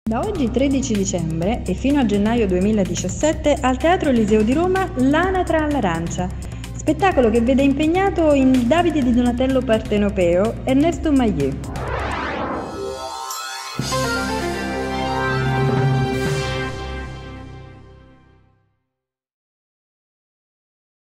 Da oggi 13 dicembre e fino a gennaio 2017 al Teatro Eliseo di Roma L'anatra all'arancia, spettacolo che vede impegnato in Davide di Donatello Partenopeo Ernesto Maillet.